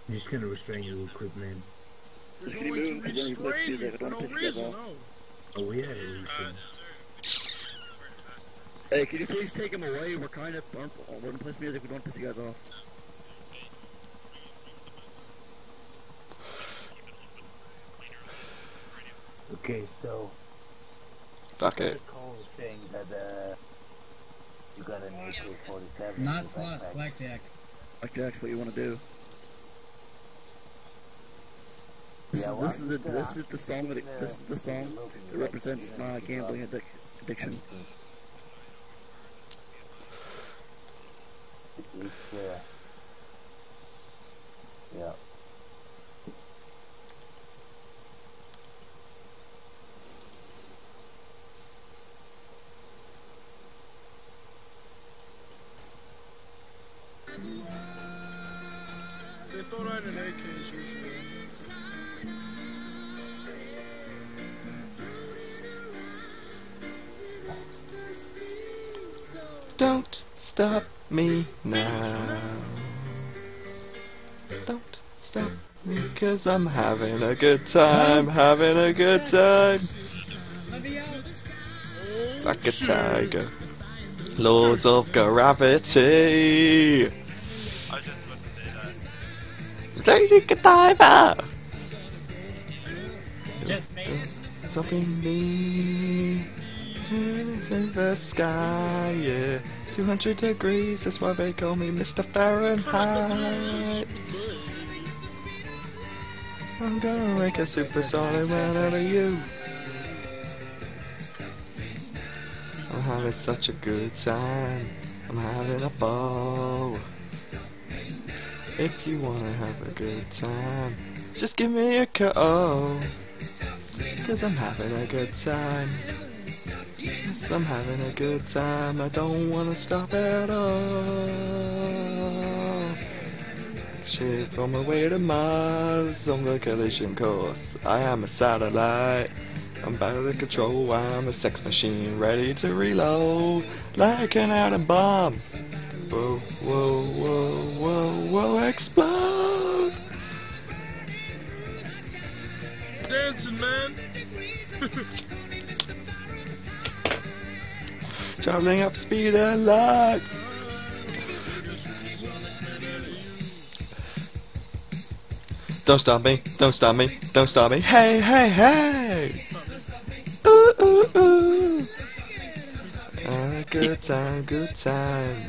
I'm just gonna restrain you real quick, man. Just keep moving, because then he plays music. I don't want to piss you guys off. Oh, we had a reason. Hey, can you please take him away? We're kind of we're gonna play some music. We don't want to piss you guys off. Okay, so Fuck it. Cole is saying that you got an AK-47. Not slots, blackjack. Blackjack's what you want to do. Yeah, This is the song that represents my gambling addiction. Yeah. They thought I had an AK usually. Don't stop me now. Don't stop me, 'cause I'm having a good time, having a good time. Like a tiger. Laws of gravity. I was just about to say that. Take a diver. Just made it. Stopping me to the sky, yeah. 200 degrees, that's why they call me Mr. Fahrenheit. I'm gonna make a supersonic man out of you. I'm having such a good time. I'm having a ball. If you wanna have a good time, just give me a call. 'Cause I'm having a good time. Yes, I'm having a good time. I don't wanna stop at all. Ship on my way to Mars on the collision course. I am a satellite. I'm out of control. I'm a sex machine ready to reload like an atom bomb. Whoa, whoa, whoa, whoa, whoa, explode! Dancing, man. Traveling up speed and light. Don't stop me, don't stop me, don't stop me. Hey, hey, hey! Ooh, ooh, ooh. Good time, good time.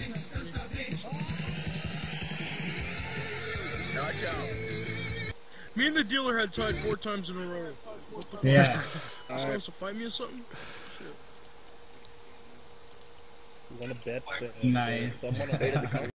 Me and the dealer had tied 4 times in a row. What the fuck? Yeah. This guy wants to fight me or something? Shit. You wanna bet? Nice. Someone